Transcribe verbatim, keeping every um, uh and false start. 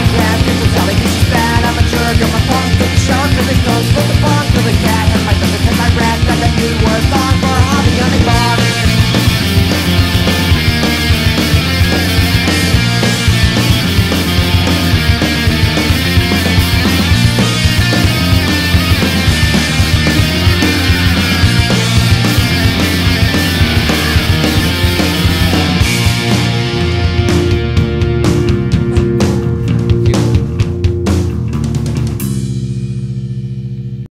Yeah, people telling me she's bad, I'm a jerk, I'm a punk.